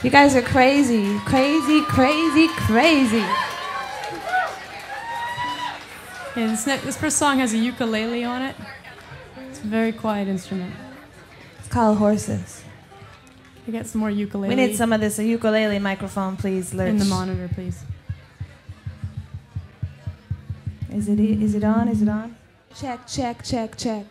You guys are crazy, crazy, crazy, crazy. Yeah, this first song has a ukulele on it. It's a very quiet instrument. It's called Horses. We got some more ukulele. We need some of this. A ukulele microphone, please, Lurch. In the monitor, please. Is it on? Is it on? Check, check, check, check.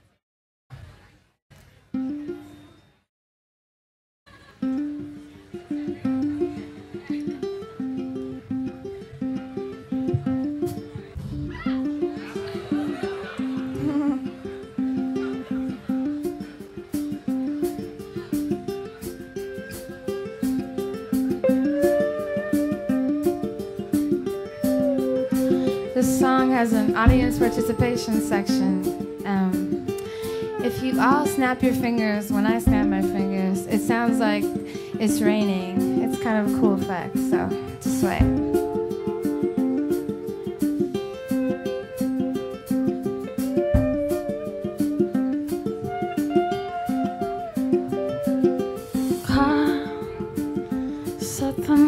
This song has an audience participation section. If you all snap your fingers when I snap my fingers, it sounds like it's raining. It's kind of a cool effect, so just wait. Set the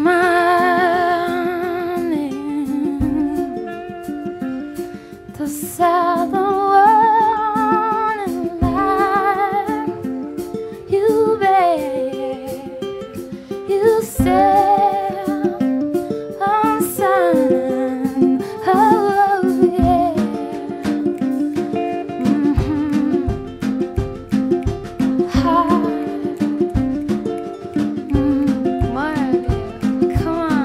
to sell the world and life. You babe, you sail on sun. Oh yeah. Heart. More of you. Come on.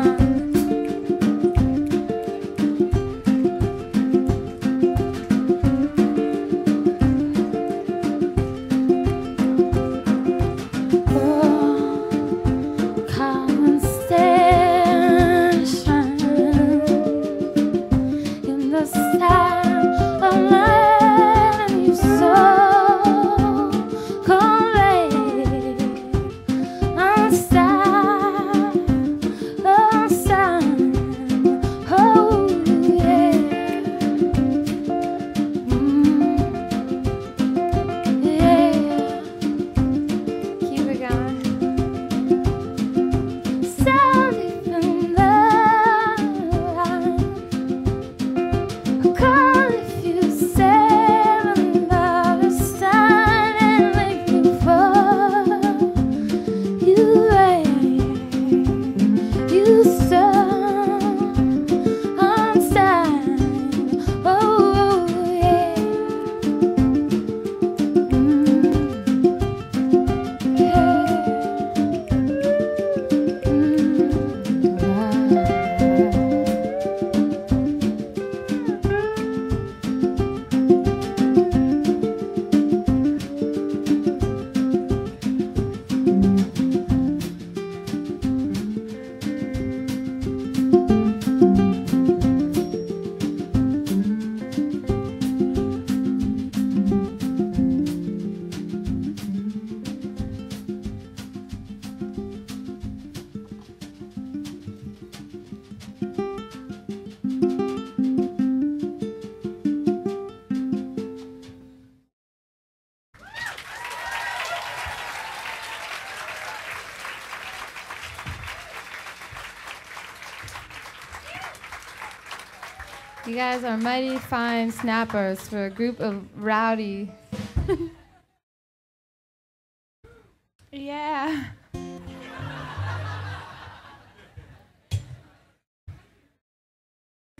You guys are mighty fine snappers for a group of rowdy. Yeah.